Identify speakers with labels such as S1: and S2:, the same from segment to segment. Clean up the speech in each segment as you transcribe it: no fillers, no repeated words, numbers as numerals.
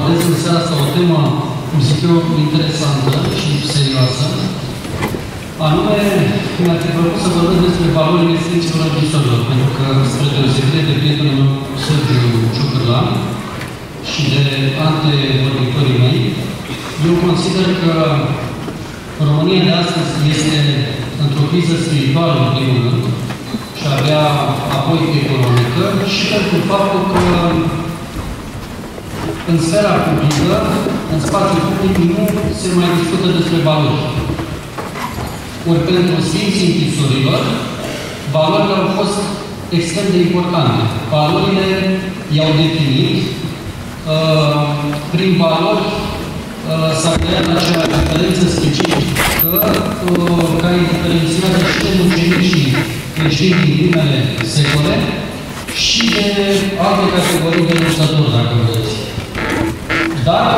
S1: abordez în seara asta o temă, cum zic eu, interesantă și serioasă. Anume, mi-a fi plăcut să vorbesc despre valorile Sfinților Scripturilor, pentru că, spre deosebire de prietenul meu, Sergiu Ciucârlan, și de antevorbitorii mei, eu consider că România de astăzi este într-o criză spirituală, în primul rând, și abia apoi economică, și pentru faptul că în sfera publică, în spațiul public, nu se mai discută despre valori. Ori pentru Sfinții Închisorilor, valorile au fost extrem de importante. Valorile i-au definit. Prin valori s-a creat acea diferență specifică care diferențiază și de mucenicii creștini din primele secole și de alte categorii de luptători, dacă vreți. Dacă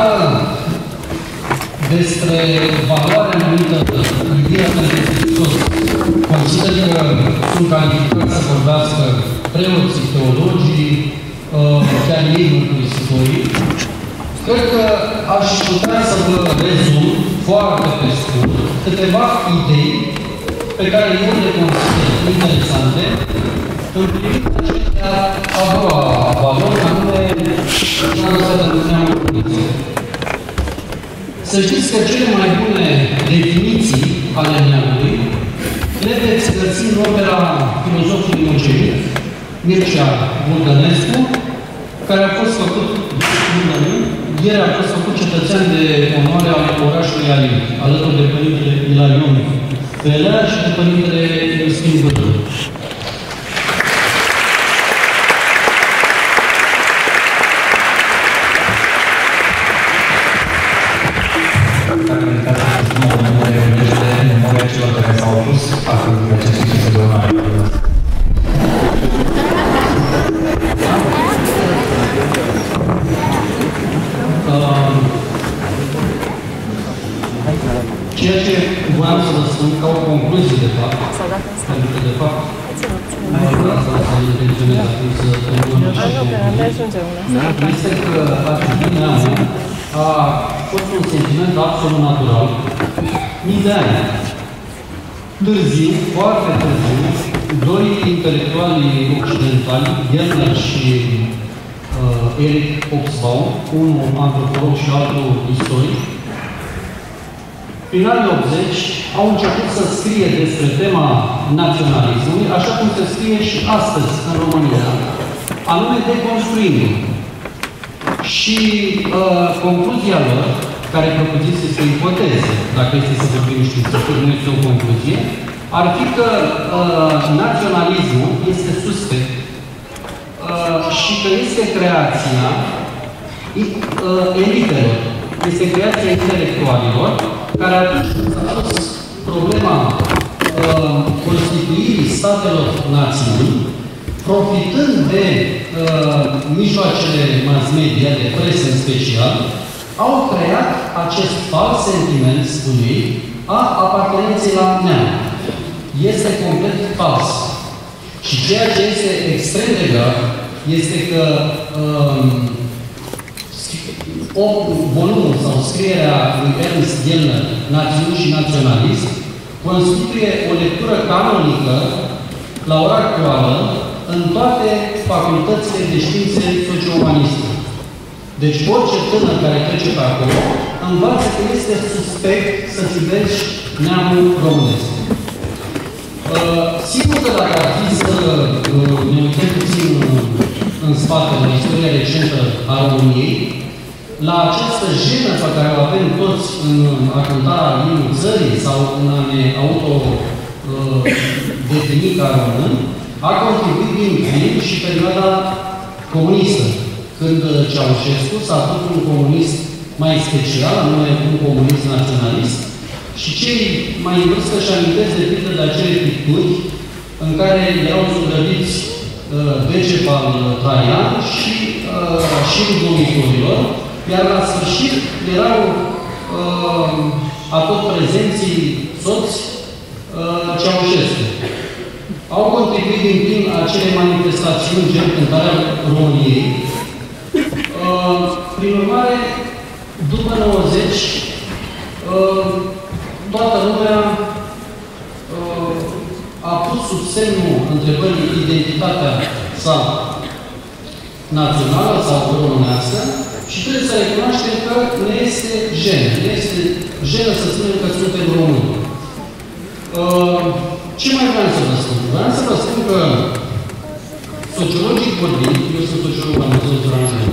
S1: despre valoarea numită iubirea pentru Hristos consider că sunt calificați să vorbească preoții, teologii, chiar ei mărturisitori, cred că aș putea să vă rezum foarte pe scurt câteva idei pe care eu le consider interesante în privința acestea a doua valori, anume șansa de neamuriție. Să știți că cele mai bune definiții ale neamului le veți găsi în opera filozofului mucenic, Mircea Burdănescu, care a fost făcut, ieri a fost făcut cetățean de onoare al orașului Alin, alături de Părintele Ilarion Velea și de Părintele Iustin Bădău. Ceea ce voiam să vă spun ca o concluzie, de fapt, pentru că, de fapt, asta intenționez acum să este că atitudinea mea a fost un sentiment absolut natural. Mii de ani. Târziu, foarte târziu, doi intelectuali occidentali, Gerner și Eric Hobsbawm, unul antropolog și altul istoric, prin anii 80 au început să scrie despre tema naționalismului, așa cum se scrie și astăzi în România, anume deconstruind. Și concluzia lor, care propusese este o ipoteză, dacă este să vorbim științific, nu este o concluzie, ar fi că naționalismul este suspect și că este creația elitelor, este creația intelectualilor, care atunci s-a pus problema constituirii statelor națiuni, profitând de mijloacele mass media, de presă în special, au creat acest fals sentiment, spun ei, a apartenenței la neam. Este complet fals. Și ceea ce este extrem de grav este că volumul sau scrierea lui Ernst Gellner, Națiuni și Naționalism, constituie o lectură canonică la ora actuală în toate facultățile de științe socio-umaniste. Deci orice tânăr care trece pe acolo învață că este suspect să-ți iubești neamul românesc. Sigur că dacă ar fi să ne uităm puțin în spate, în istoria recentă a României, la această jenă pe care o avem toți în a cânta limnul țării sau în a ne auto-defini ca român, a contribuit din plin și perioada comunistă, când Ceaușescu s-a făcut un comunist mai special, anume un comunist naționalist, și cei mai în vârstă își amintesc de pildă de acele picturi în care erau zugrăviți Decebal Traian și șirul domnitorilor, iar la sfârșit erau atot prezenții soți Ceaușescu. Au contribuit din plin acele manifestațiuni gen cântarea României. Prin urmare, după 90, toată lumea a pus sub semnul întrebării identitatea sa națională sau românească și trebuie să recunoaștem că ne este jenă. Ne este jenă să spunem că suntem români. Ce mai vreau să vă spun? Vreau să vă spun că sociologic vorbind, eu sunt sociolog la Muzeul Țăranului,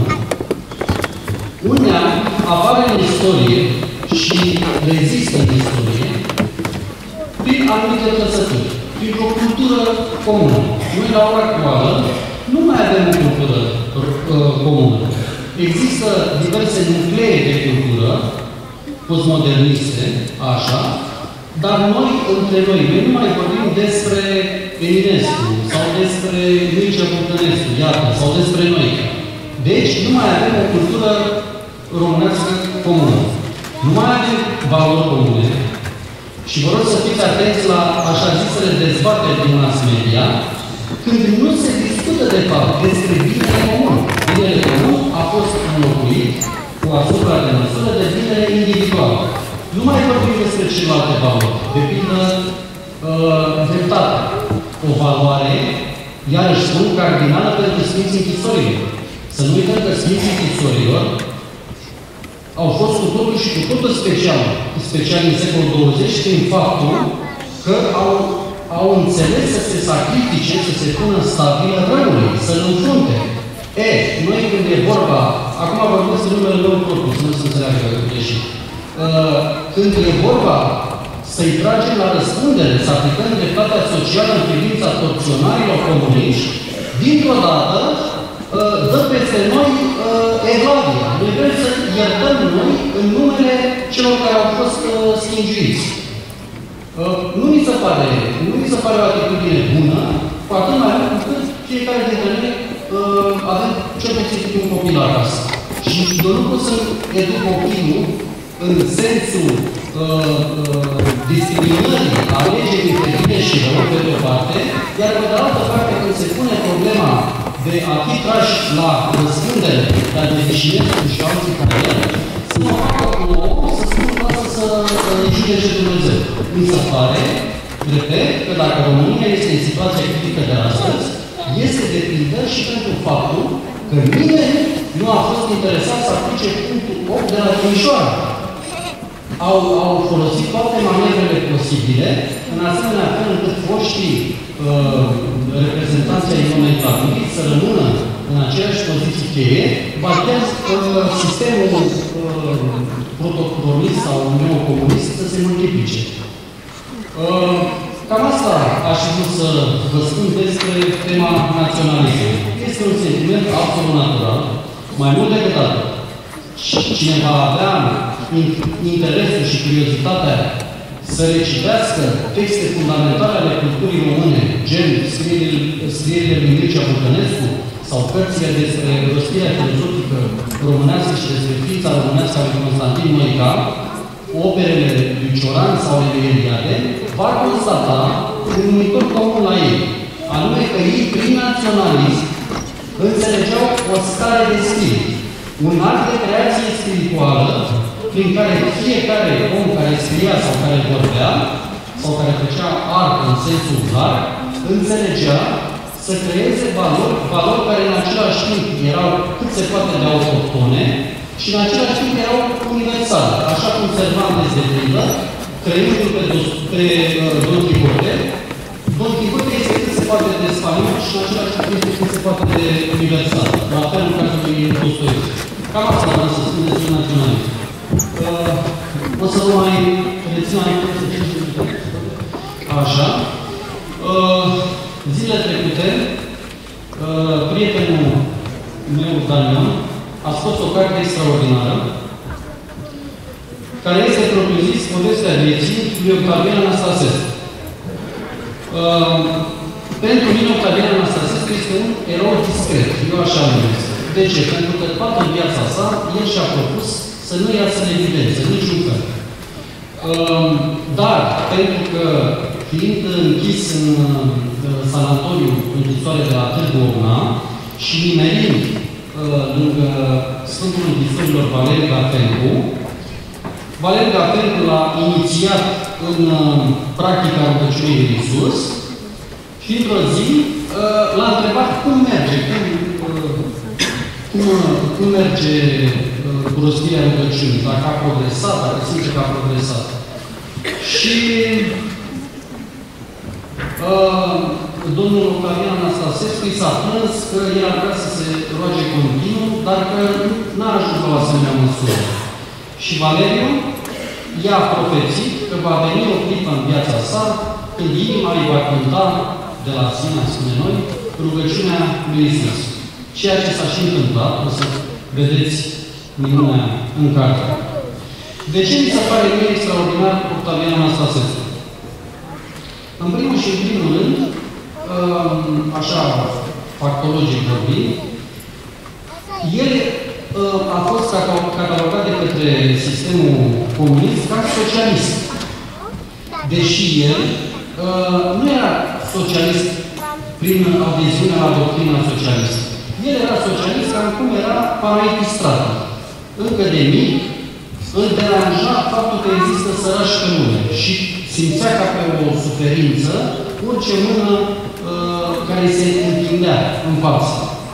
S1: un neam apare în istorie și rezistă în istorie prin anumite trăsături, printr-o cultură comună. Noi, la ora actuală, nu mai avem o cultură comună. Există diverse nuclee de cultură postmoderniste, așa, dar noi, între noi nu mai vorbim despre Eminescu, sau despre Mircea Burtănescu, iată, sau despre noi. Deci, nu mai avem o cultură românească comună. Nu mai avem valori comune. Și vă rog să fiți atenți la așa zisele dezbateri din mass media, când nu se discută, de fapt, despre binele comun. Binele comun a fost înlocuit cu asupra de măsură de binele individual. Nu mai vorbim despre celelalte valori. De pildă, dreptate. O valoare, iarăși spun, cardinală pentru Sfinții Închisorilor. Să nu uităm că Sfinții Închisorilor au fost cu totul și cu totul special în secolul 20 prin faptul că au înțeles să se sacrifice, să se pună stabilă răului, să-l înfrunte. Noi când e vorba, acum vorbesc în numele meu propriu, să nu se înțeleagă greșit. Când e vorba să-i tragem la răspundere, să aplicăm dreptatea socială în privința torționarilor comuniști, dintr-o dată dă peste noi evlavia. Noi vrem să iertăm noi în numele celor care au fost schingiuiți. Nu mi se pare o atitudine bună, cu atât mai mult cât fiecare dintre noi avem cel puțin un copil acasă. Și eu nu pot să educ copilul în sensul discriminării, alegerii între bine și rău, pe de o parte, iar pe de altă parte, când se pune problema de a fi trași la răspundere, dar de Vișinescu și alții care el, să mă facă un om, să spun lasă să judece Dumnezeu. Mi se pare, repet, că dacă România este în situația critică de astăzi, este de pildă și pentru faptul că nimeni nu a fost interesat să aplice punctul 8 de la Timișoara. Au folosit toate manevrele posibile, în asemenea fel încât foștii reprezentanții ai nomenclaturii să rămână în aceeași poziție cheie, batez sistemul protocolist sau neocomunist să se multiplice. Cam asta aș vrea să vă spun despre tema naționalismului. Este un sentiment absolut natural, mai mult decât atât. Cine va avea interesul și curiozitatea să recitească texte fundamentale ale culturii române, gen scrierile lui Mircea Burtănescu sau cărțile despre rostirea filozofică românească și despre ființa românească a lui Constantin Noica, operele lui Cioran sau ale lui Eliade, va constata un numitor comun la ei, anume că ei, prin naționalism, înțelegeau o stare de spirit, un act de creație spirituală prin care fiecare om care scria sau care vorbea, sau care făcea artă în sensul clar, înțelegea să creeze valori care în același timp erau cât se poate de autohtone și în același timp erau universale. Așa cum Cervantes de pildă, creându-l pe Don Quixote, Don Quixote este cât se poate de spaniol și în același timp este cât se poate de universal. La fel în cazul lui Dostoievski. Cam asta vreau să spun despre naționalism. O să vă mai rețin așa. Zilele trecute, prietenul meu, Daniel, a scos o carte extraordinară, care este propriu-zis povestea vieții lui Octavian Anastasescu. Pentru mine, Octavian Anastasescu este un erou discret. Eu așa numesc. De ce? Pentru că toată viața sa, el și-a propus să nu iasă în evidență, niciun fel. Dar, pentru că, fiind închis în sanatoriu închisoare de la Târgu Orna și nimerind lângă Sfântul Închisorilor Valeriu Gafencu, Valeriu Gafencu l-a inițiat în practica rugăciunii de Iisus și într-o zi l-a întrebat cum merge, cum merge rostirea rugăciunii, dacă a progresat, dacă simte că a progresat. Și domnul Octavian Anastasescu i s-a plâns că el ar vrea să se roage continuu, dar că n-a ajuns la o asemenea măsură. Și Valeriu i-a profețit că va veni o clipă în viața sa când inima îi va cânta de la sine, spune noi, rugăciunea lui Iisus. Ceea ce s-a și întâmplat, o să vedeți minunea în carte. De ce mi se pare mie extraordinar Octavian Anastasescu? În primul și în primul rând, așa factologic vorbind, el a fost catalogat de către sistemul comunist ca socialist. Deși el nu era socialist prin adeziunea la doctrina socialistă. El era socialist cam cum era paraitistrat. Încă de mic, îl deranja faptul că există sărași pe lume și simțea ca pe o suferință orice mână care se întindea în față.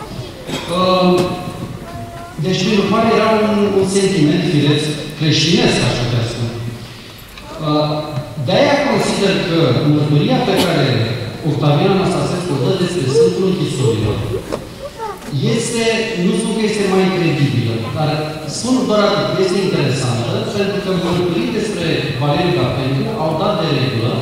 S1: Deci, prin urmare, era un sentiment firesc creștinesc, aș putea spune. De-aia consider că mărturia pe care Octavian Anastasescu o dă despre Sfântul Închisorilor este, nu spun că este mai credibilă, dar spun doar atât, este interesantă, pentru că mărturii despre Valeriu Gafencu au dat de regulă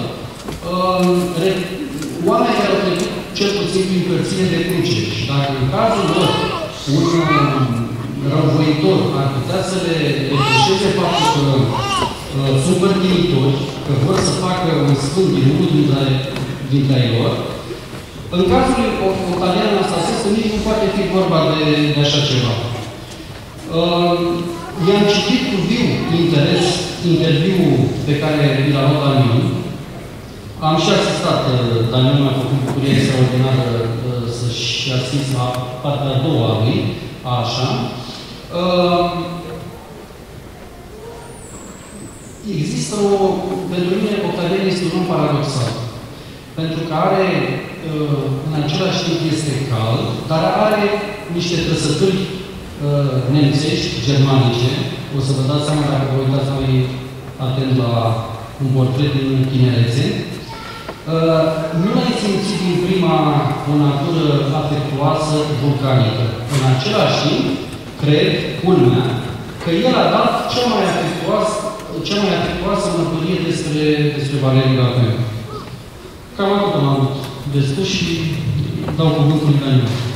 S1: oameni care au trecut cel puțin prin cărțile de cruce. Și dacă în cazul lor un răuvoitor ar putea să le reproșeze faptul că sunt părtinitori, că vor să facă un sfânt din unul dintre ei lor, în cazul lui Octavian Anastasescu nici nu poate fi vorba de așa ceva. I-am citit cu viu interes interviul pe care l-a luat Daniel. Am și asistat, Daniel mi-a făcut bucuria extraordinară să-și asist la partea a doua lui, așa. Există pentru mine, Octavian este un om paradoxal. Pentru că are, în același timp este cald, dar are niște trăsături nemțești, germanice. O să vă dați seama dacă vă uitați mai atent la un portret din tinerețe. Nu l-ai simțit din prima o natură afectuoasă, vulcanică. În același timp, cred, culmea, că el a dat cea mai afectuoasă mărturie despre Valeriu Gafencu. Cam atât am avut de spus și dau cuvântul lui Daniel.